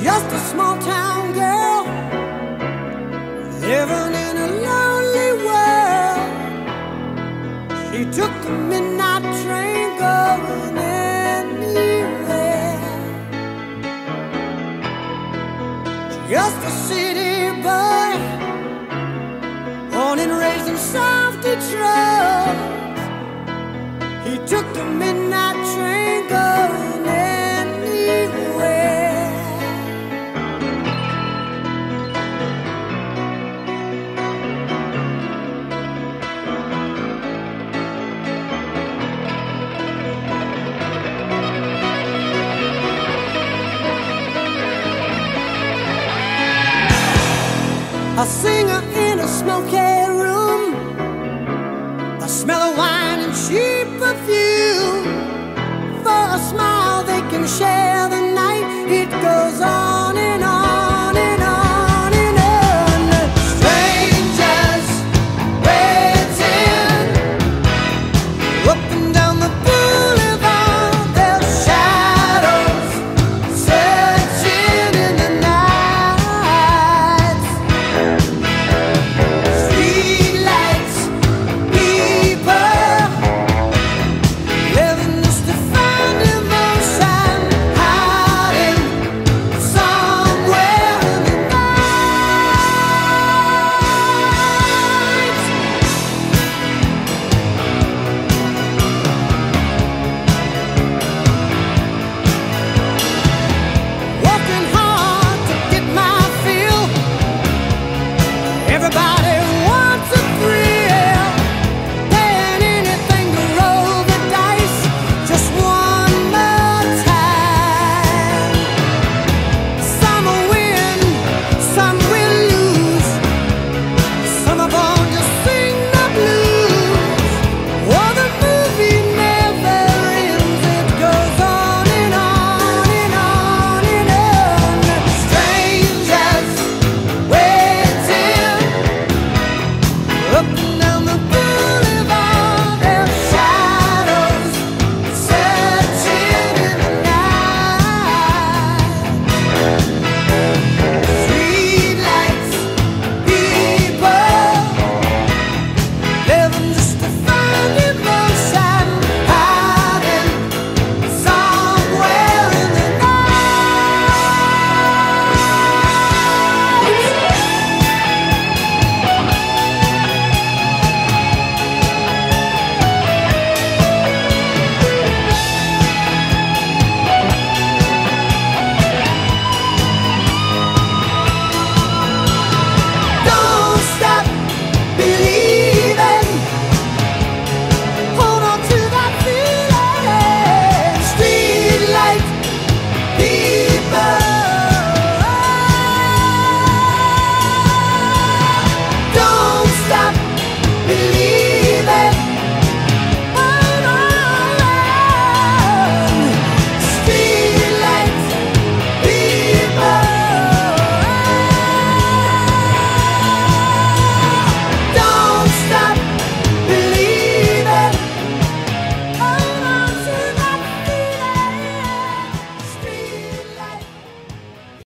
Just a small town girl living in a lonely world. She took the midnight train going anywhere. Just a city boy, born and raised in South Detroit. He took the midnight train going anywhere. A singer in a smoky room, the smell of wine and cheap perfume. For a smile they can share